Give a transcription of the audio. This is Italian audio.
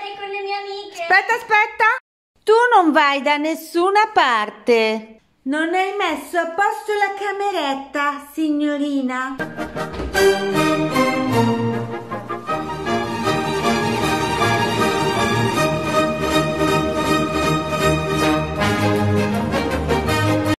andare con le mie amiche. Aspetta, aspetta. Tu non vai da nessuna parte. Non hai messo a posto la cameretta, signorina?